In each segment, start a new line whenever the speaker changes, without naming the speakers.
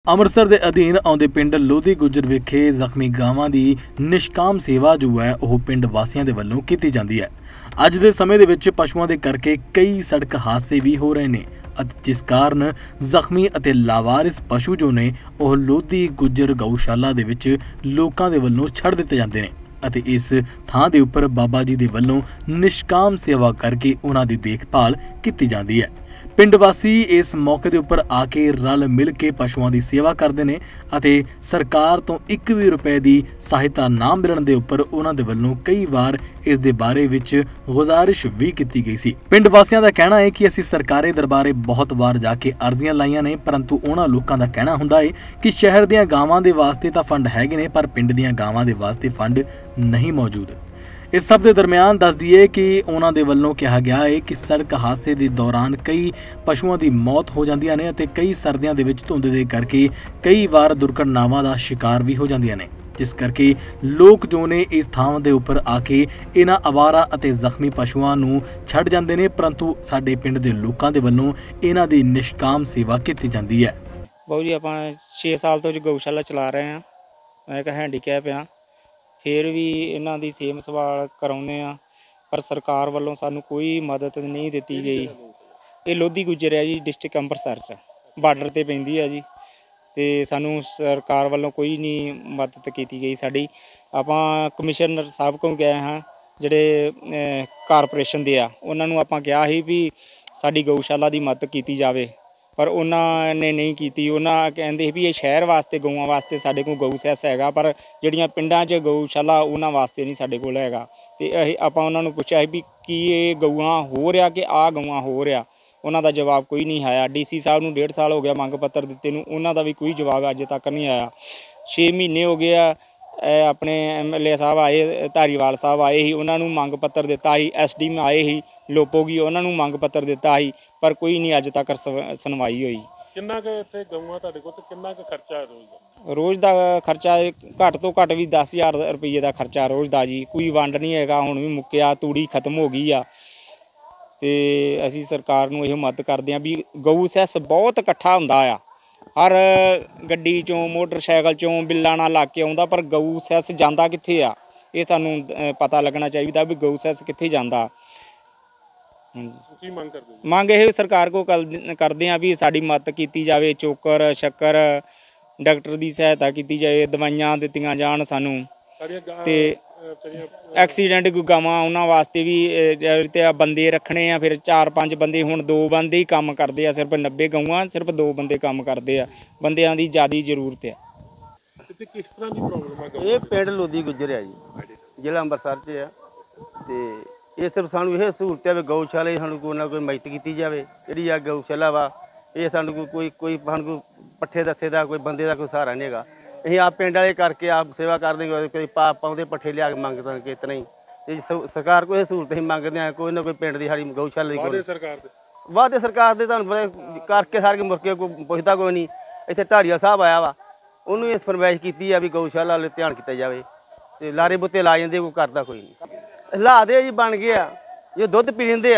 ਅੰਮ੍ਰਿਤਸਰ ਦੇ ਅਧੀਨ ਆਉਂਦੇ ਪਿੰਡ ਲੋਧੀ ਗੁੱਜਰ ਵਿਖੇ ਜ਼ਖਮੀ ਗਾਵਾਂ ਦੀ ਨਿਸ਼ਕਾਮ ਸੇਵਾ ਜੋ ਹੈ ਉਹ ਪਿੰਡ ਵਾਸੀਆਂ ਦੇ ਵੱਲੋਂ ਕੀਤੀ ਜਾਂਦੀ ਹੈ। ਅੱਜ ਦੇ ਸਮੇਂ ਦੇ ਵਿੱਚ ਪਸ਼ੂਆਂ ਦੇ ਕਰਕੇ ਕਈ ਸੜਕ ਹਾਦਸੇ ਵੀ ਹੋ ਰਹੇ ਨੇ ਅਤੇ ਜਿਸ ਕਾਰਨ ਜ਼ਖਮੀ ਅਤੇ ਲਾਵਾਰਿਸ ਪਸ਼ੂ ਜੋ ਨੇ ਉਹ ਲੋਧੀ ਗੁੱਜਰ ਗਊਸ਼ਾਲਾ ਦੇ ਵਿੱਚ ਲੋਕਾਂ ਦੇ ਵੱਲੋਂ ਛੱਡ ਦਿੱਤੇ ਜਾਂਦੇ ਨੇ ਅਤੇ ਇਸ ਥਾਂ ਦੇ ਉੱਪਰ ਬਾਬਾ ਜੀ ਦੇ ਵੱਲੋਂ ਨਿਸ਼ਕਾਮ ਸੇਵਾ ਕਰਕੇ ਉਹਨਾਂ ਦੀ ਦੇਖਭਾਲ ਕੀਤੀ ਜਾਂਦੀ ਹੈ। ਪਿੰਡ ਵਾਸੀ ਇਸ ਮੌਕੇ ਦੇ ਉੱਪਰ ਆ ਕੇ ਰਲ ਮਿਲ ਕੇ ਪਸ਼ੂਆਂ ਦੀ ਸੇਵਾ ਕਰਦੇ ਨੇ ਅਤੇ ਸਰਕਾਰ ਤੋਂ 1 ਵੀ ਰੁਪਏ ਦੀ ਸਹਾਇਤਾ ਨਾ ਮਿਲਣ ਦੇ ਉੱਪਰ ਉਹਨਾਂ ਦੇ ਵੱਲੋਂ ਕਈ ਵਾਰ ਇਸ ਦੇ ਬਾਰੇ ਵਿੱਚ ਗੁਜ਼ਾਰਿਸ਼ ਵੀ ਕੀਤੀ ਗਈ ਸੀ। ਪਿੰਡ ਵਾਸੀਆਂ ਦਾ ਕਹਿਣਾ ਹੈ ਕਿ ਅਸੀਂ ਸਰਕਾਰੀ ਦਰਬਾਰੇ ਬਹੁਤ ਵਾਰ ਜਾ ਕੇ ਅਰਜ਼ੀਆਂ ਲਾਈਆਂ ਨੇ, ਪਰੰਤੂ ਉਹਨਾਂ ਲੋਕਾਂ ਦਾ ਕਹਿਣਾ ਹੁੰਦਾ ਹੈ ਕਿ ਸ਼ਹਿਰ ਦੀਆਂ ਗਾਵਾਂ ਦੇ ਵਾਸਤੇ ਤਾਂ ਫੰਡ ਹੈਗੇ ਨੇ ਪਰ ਪਿੰਡ ਦੀਆਂ ਗਾਵਾਂ ਦੇ ਵਾਸਤੇ ਫੰਡ ਨਹੀਂ ਮੌਜੂਦ। इस सब के दरमियान दस दिए कि उन्होंने वालों कहा गया है कि सड़क हादसे के दौरान कई पशुओं की मौत हो जाती है और कई सर्दियों के धुंध के करके कई बार दुर्घटनावां का शिकार भी हो जाती हैं, जिस करके लोग जो ने इस थां के उपर आके इन्हां आवारा अते जख्मी पशुओं नूं छड्ड जांदे ने, परंतु साडे पिंड के लोगों के वल्लों इन्हां दी निष्काम सेवा की जाती है।
बहुत जी आपां 6 साल तो गौशाला चला रहे हैं, मैं एक हैंडीकैप हाँ, फिर भी इन्हां दी सेम संभाल कराउने आ पर सरकार वालों सानू कोई मदद नहीं दी गई। ये लोधी गुजर है जी, डिस्ट्रिक्ट अंमृतसर च बार्डर ते पैंदी है जी, ते सानू सरकार वालों कोई नहीं मदद की गई साडी। आपां कमिश्नर साहब को गए हाँ जिहड़े कारपोरेशन दे आ उन्हां नूं आपां कहा ही भी साडी गऊशाला दी मदद की जावे पर उन्होंने नहीं की। उन्होंने कहते भी ये शहर वास्ते गऊँ वास्ते साढ़े को गऊ सैस है पर जड़ियाँ पिंडां च गऊशाला उन्होंने वास्ते नहीं साढ़े को हैगा। तो आपां उन्होंने पूछा भी कि ये गऊँ हो रहा कि आ गऊँ हो रहा, उन्हों का जवाब कोई नहीं आया। DC साहब नूं 1.5 साल हो गया मंग पत्र दिते नूं, उन्हों का भी कोई जवाब अजे तक नहीं आया। 6 महीने हो गए अपने MLA साहब आए, धारीवाल साहब आए ही, उन्होंने मंग पत्र दिता ही, SD में आए ही लोपोगी उन्होंने मंग पत्र दिता ही पर कोई नहीं अज तक सुनवाई हुई।
किन्ना क इत्थे गऊँ तुहाडे कोल ते किन्ना क खर्चा है रोज़ दा?
रोज़ का खर्चा घट तो घट भी 10,000 रुपये का खर्चा रोज़ का जी। कोई वंड नहीं है, हुण भी मुक्या, तूड़ी खत्म हो गई आ। ते असीं सरकार नूं इहो मदद करदे हां भी गऊ सैस बहुत इकट्ठा हुंदा आ, हर गड्डी चों मोटरसाइकिल चों बिल्लां नाल ला के आउंदा पर गऊ सैस जांदा कित्थे आ, ये सानूं पता लगना चाहिए भी गऊ सैस कित्थे जांदा। मंग ये सरकार को करते हैं भी साड़ी मदद की जाए, चोकर शक्कर डॉक्टर की सहायता की जाए, दवाइयां दित्तियां जान सानू। ते एक्सीडेंट कोई गावां उन्हां वास्ते भी बंदे रखने आ, फिर 4-5 बंदे हुण 2 बंदे ही काम करते हैं, सिर्फ 90 गऊँ सिर्फ 2 बंदे काम करते हैं, बंदियां दी ज़्यादा जरूरत है।
किस तरह की प्रॉब्लम है?
ये पिंड लोधी गुजर है जी, जिला अंबरसर च है। ये सिर्फ सानू यह सहूलत है भी गऊशाला सानू कोई ना कोई मदद की जाए। जी आ गऊशाला वा ये सानू कोई सानू पट्ठे दस्से का कोई बंदे का कोई सहारा नहीं है। असीं आप पिंड वाले करके आप सेवा कर देंगे, कोई पाउंदे पट्ठे लिया के मंगते हैं कि इतना ही। सरकार को यह सहूलत असीं मंगते हैं, कोई ना कोई पिंड की साड़ी गऊशाला की वादे सरकार के तुहानूं पता करके सारे मुड़के कोई पुछदा कोई नहीं। इत्थे ढाड़िया साहब आया वा, उन्होंने इस फरमाइश की है भी गऊशाला वाले ध्यान किया जाए, तो लारे बुत्ते ला जाते, कोई करता कोई नहीं। हालात जी बन गए जो दुध पी लेंगे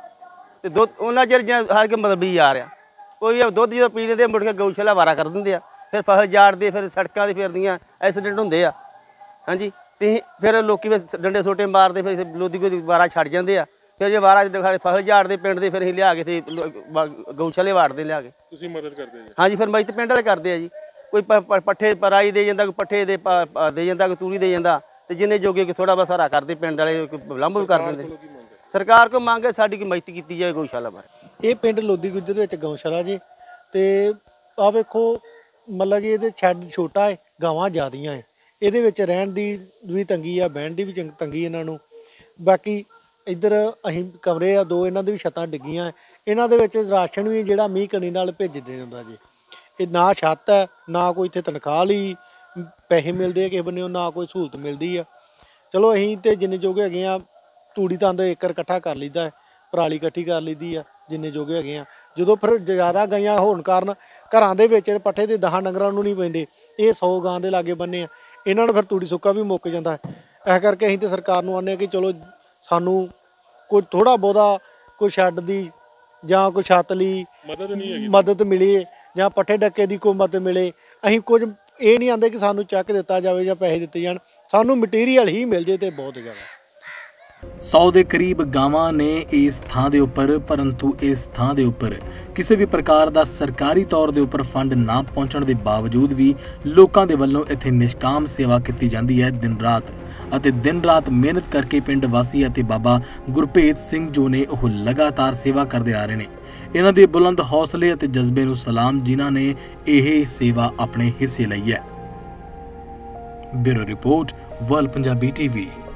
तो दुध उन्ना चर हर के मतलब भी आ रहा, कोई दुध जो पी लेंगे मुड़ के गऊशाला वारा कर देंगे, फिर फसल जाड़ते, फिर सड़कों से फिरदियाँ एक्सीडेंट होंगे। हाँ जी, तो फिर लोग डंडे सोटे मारते, फिर लोधी कोई वारा छड़ जाते हैं, फिर जो वारा फसल जाड़ते पिंड के, फिर अं लिया के गऊशाले वाड़ते लिया के।
मदद करते?
हाँ जी, फिर मदद पिंड वाले करते हैं जी। कोई पट्ठे पराई दे जाता, कोई पट्ठे दे जाता, कोई तूड़ी दे जाता, तो जिन्हें जोगे कि थोड़ा बहुत सहारा करते पिंड वाले विलंब भी कर देंगे। सरकार को मांग है साड़ी की मदद की जाए गऊशाला बारे।
ये पिंड लोधी गुजर विच गऊशाला जी, तो आ वेखो मतलब कि ये शैड छोटा है, गावां ज़्यादियां है, ये रहन की भी तंगी है, बहन की भी तंगी इन्हों। बाकी इधर असीं कमरे आ 2, इन्हों भी छत्तां डिग्गियां, इन्हों दे राशन भी जिहड़ा मींह कनी नाल भेज दिंदा जी। ये ना छत्त है, ना कोई इत्थे तनख्वाह लई पैसे मिलते हैं किसी बने, ना कोई सहूलत मिलती है। चलो असीं तो जिन्ने जोगे हैगे आ, तूड़ी तंद एकर इकट्ठा कर लीदा है, पराली इकट्ठी कर लीदी है जिन्ने जोगे हैगे आ। जो फिर ज़्यादा गाइयां होने कारण घरां दे विच पट्ठे ते 10 डंगरां नूं नहीं पैंदे, ये 100 गां दे लागे बन्ने आ, इन्हां नूं फिर तूड़ी सुक्का भी मुक जांदा है। इस करके असीं ते सरकार नूं आने कि चलो सानू कोई थोड़ा बहुता कोई शैड दी जां कोई छत्त लई मदद मिले ਜਾਂ ਪੱਠੇ ਡੱਕੇ ਦੀ ਕੋਈ ਮਦਦ ਮਿਲੇ। ਅਸੀਂ ਕੁਝ ਇਹ ਨਹੀਂ ਆਂਦੇ ਕਿ ਸਾਨੂੰ ਚੈੱਕ ਦਿੱਤਾ ਜਾਵੇ ਜਾਂ ਪੈਸੇ ਦਿੱਤੇ ਜਾਣ, ਸਾਨੂੰ ਮਟੀਰੀਅਲ ਹੀ ਮਿਲ ਜੇ ਤੇ ਬਹੁਤ ਜ਼ਿਆਦਾ।
100 ਦੇ ਕਰੀਬ ਗਾਵਾਂ ਨੇ ਇਸ ਥਾਂ ਦੇ ਉੱਪਰ, ਪਰੰਤੂ ਇਸ ਥਾਂ ਦੇ ਉੱਪਰ ਕਿਸੇ ਵੀ ਪ੍ਰਕਾਰ ਦਾ ਸਰਕਾਰੀ ਤੌਰ ਦੇ ਉੱਪਰ ਫੰਡ ਨਾ ਪਹੁੰਚਣ ਦੇ ਬਾਵਜੂਦ ਵੀ ਲੋਕਾਂ ਦੇ ਵੱਲੋਂ ਇੱਥੇ ਨਿਸ਼ਕਾਮ ਸੇਵਾ ਕੀਤੀ ਜਾਂਦੀ ਹੈ ਦਿਨ ਰਾਤ, ਅਤੇ ਦਿਨ ਰਾਤ ਮਿਹਨਤ ਕਰਕੇ ਪਿੰਡ ਵਾਸੀ ਅਤੇ ਬਾਬਾ ਗੁਰਭੇਜ ਸਿੰਘ ਜੋ ਨੇ ਉਹ ਲਗਾਤਾਰ ਸੇਵਾ ਕਰਦੇ ਆ ਰਹੇ ਨੇ। ਇਹਨਾਂ ਦੇ ਬੁਲੰਦ ਹੌਸਲੇ ਅਤੇ ਜਜ਼ਬੇ ਨੂੰ ਸਲਾਮ, ਜਿਨ੍ਹਾਂ ਨੇ ਇਹ ਸੇਵਾ ਆਪਣੇ ਹਿੱਸੇ ਲਈ ਹੈ। Bureau report, world Punjabi TV.